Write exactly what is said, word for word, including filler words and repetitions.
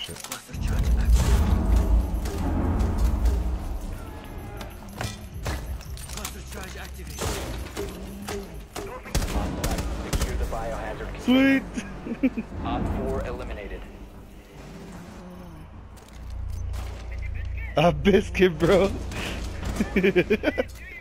shit. Secure the biohazard Sweet. container. Op four eliminated. A biscuit, bro.